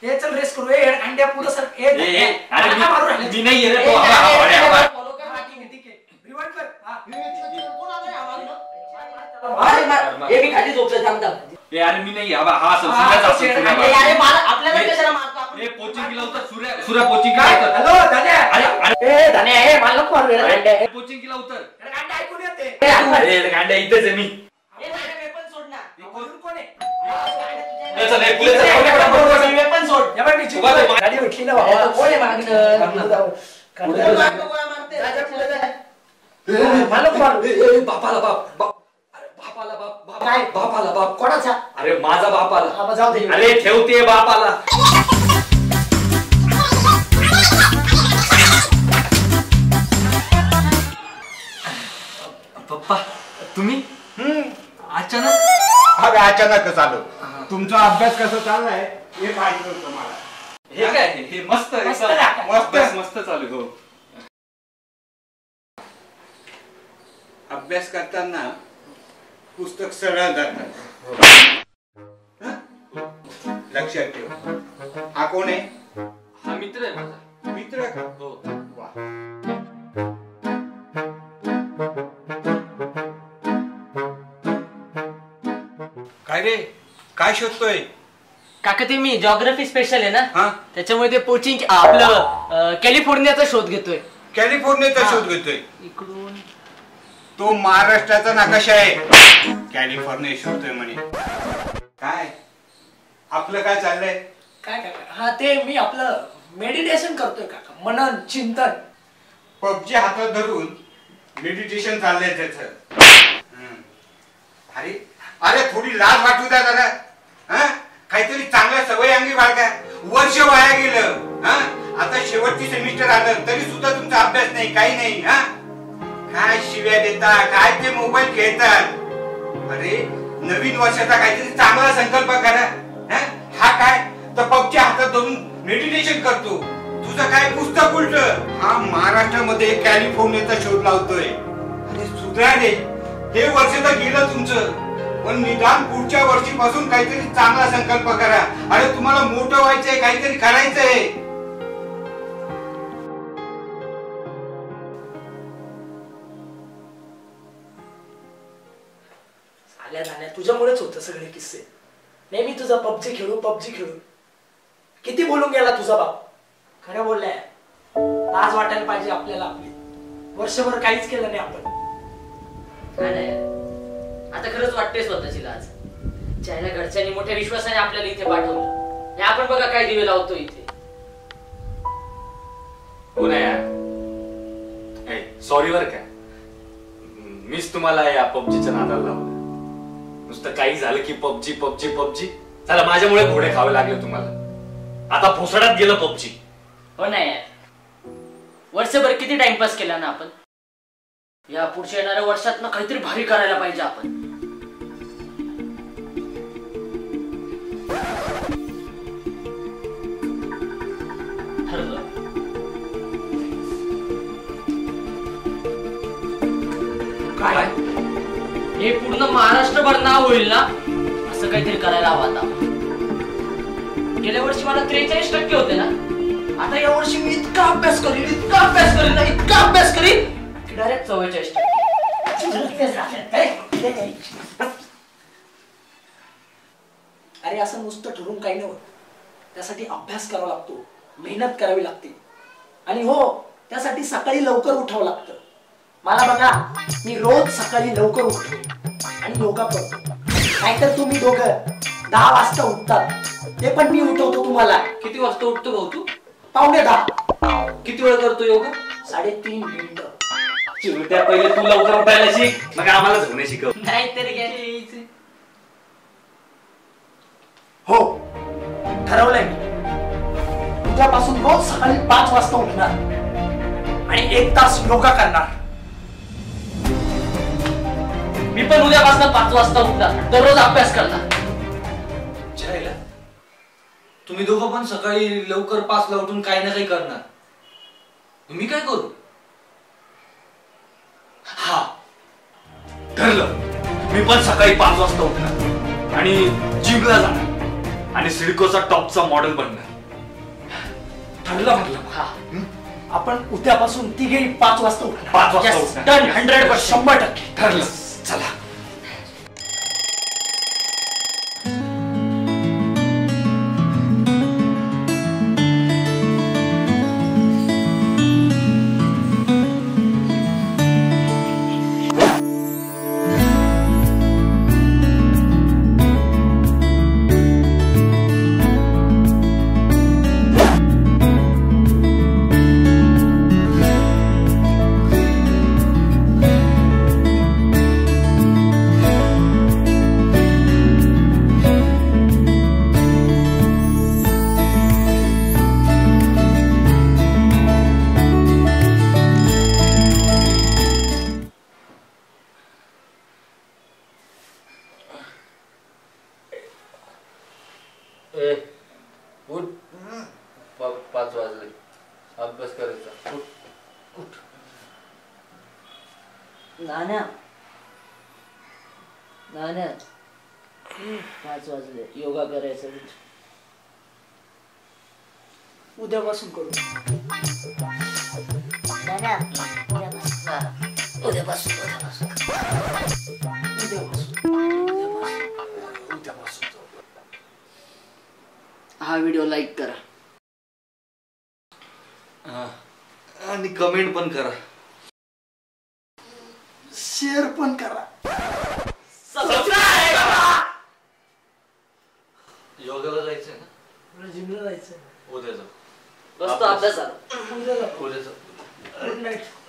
हे चल रेस करू. ए अंड्या पुढे सर. ए अरे मी नाही रे तो. फॉलो कर. ठीक आहे रिवाइंड कर. कोण आलाय? ए मी खाली झोपले थांबता. ए अरे मी नाही हा सूर्याचा अरे मला आपल्याला कशाला मारतो आपण? ए पोचिंग केला होता सूर्या पोचिंग केला होता. हॅलो धन्या. अरे ए धन्या ए मला नको मारू रे. ए पोचिंग केला होता. अंड्या ऐकून येते. अरे गांड्या इथेच आहे मी. ए धन्या वेपन सोड ना. कोण आहे? चल एक वेपन सोड. या बाई मी गाडी उठली ना बाबा. कोण आहे मागणं? गोळा मारते. जा पुढे जा. मला मारू. बापाला बाप. बापाला बाप. काय? बापाला बाप. कोणाचा? अरे माझा बापाला. बाबा जाऊ दे. अरे ठेवते बापाला. पप्पा तुम्ही अचानक? अचानकच आलो. तुमचा अभ्यास कसा चाललाय हे पाहिजे होतं मला. हे काय हे मस्त मस्त चालू. हो अभ्यास करताना पुस्तक सरळ धरतात. लक्षात ठेव. हा कोण आहे? हा मित्र आहे माझा. मित्र का? हो. वा. काय रे काय शोधतोय? काका ते मी जॉग्राफी स्पेशल आहे हा? ना त्याच्यामुळे ते पोचिंग आपलं कॅलिफोर्नियाचा शोध घेतोय. कॅलिफोर्नियाचा शोध घेतोय. इकडून तो महाराष्ट्राचा नकाशा आहे. कॅलिफोर्निया शोधतोय म्हणे. काय आपलं काय चाललंय? काय काका? हा ते मी आपलं मेडिटेशन करतोय काका. मनन चिंतन. पबजी हातात धरून मेडिटेशन चाललंय त्याच. अरे अरे थोडी लाज वाटू द्या जरा. काहीतरी चांगल्या सवय अंगी बाळगा. वर्ष वाया गेलं. आता शेवटची सेमिस्टर आलं तरी सुद्धा तुमचा अभ्यास नाही काही नाही. काय शिव्या देता काय ते मोबाईल खेळतात. अरे नवीन वर्षाचा काहीतरी चांगला संकल्प करा. हा काय तर पबजी हातात धरून मेडिटेशन करतो. तुझं काय पुस्तक उलट. हा महाराष्ट्रामध्ये कॅलिफोर्नियाचा शोध लावतोय. अरे सुधरा रे. हे वर्ष तर गेलं तुमचं. पण निदान पुढच्या वर्षीपासून काहीतरी चांगला संकल्प करा. अरे तुम्हाला मोठं व्हायचंय काहीतरी करायचंय. झाल्या तुझ्यामुळेच होतं सगळे किस्से. नेहमी तुझा पबजी खेळू. किती बोलून गेला तुझा बाप. खरं बोललाय. लाज वाटायला पाहिजे आपल्याला. आपली वर्षभर काहीच केलं नाही आपण. आता खरंच वाटते स्वतःची लाज. ज्याला घरच्यांनी मोठ्या विश्वासाने आपल्याला इथे पाठवलं. आपण बघा काय दिवे लावतो इथे. हो ना यार. सॉरी बर का. मीच तुम्हाला या पबजीच्या नादाला लावलं. नुसतं काही झालं की पबजी. चला माझ्यामुळे घोडे खावे लागले तुम्हाला. आता भोसडात गेलं पबजी. हो ना यार. वर्षभर किती टाइमपास केला ना आपण. या पुढच्या येणाऱ्या वर्षात ना काहीतरी भारी करायला पाहिजे आपण. ठरलं. काय? हे पूर्ण महाराष्ट्रभर नाव होईल ना असं काहीतरी करायला हवं. आता गेल्या वर्षी मला 43% होते ना. आता या वर्षी मी इतका अभ्यास करीन की डायरेक्ट 44%. अरे असं नुसतं ठरून काही नाही होत. त्यासाठी अभ्यास करावा लागतो. मेहनत करावी लागते. आणि हो त्यासाठी सकाळी लवकर उठावं लागतं. मला बघा मी रोज सकाळी लवकर उठतो आणि योगा करतो. नाहीतर तुम्ही दोघं 10 वाजता उठतात. ते पण मी उठवतो तुम्हाला. किती वाजता उठतो भाऊ तू? 9:45. किती वेळ करतो योगा? 3.5 मिनिटं. चिवट्या पहिले तू लवकर उठायला शिक. मग आम्हाला झोपणे शिकव. नाहीतरी हो ठरवलंय मी. उद्यापासून रोज सकाळी 5 वाजता उठणार आणि 1 तास योगा करणार. मी पण उद्यापासून 5 वाजता उठणार. दररोज अभ्यास करणार. तुम्ही दोघं पण सकाळी लवकर 5ला उठून काही ना काही करणार. तुम्ही काय करू? हा ठरलं. मी पण सकाळी 5 वाजता उठणार आणि जिमला जाणार आणि सिडकोचा टॉपचा मॉडेल बनणार. ठरलं म्हटलं. हा. आपण उद्यापासून तिघेही 5 वाजता उठणार. 5 वाजता Yes, उठणार. done, 100%. 100% ठरलं. चला. उठ 5 वाजले अभ्यास करायचा. उठ. नाना 5 वाजले योगा करायचं. उद्यापासून करू. हा व्हिडिओ लाईक करा आणि कमेंट पण करा. शेअर पण करा. योगाला जायचंय ना. तुला जिमला जायचं. उद्या जाऊ. बसतो अभ्यासाला. उद्या जाऊ. उद्या जाऊ. Good night.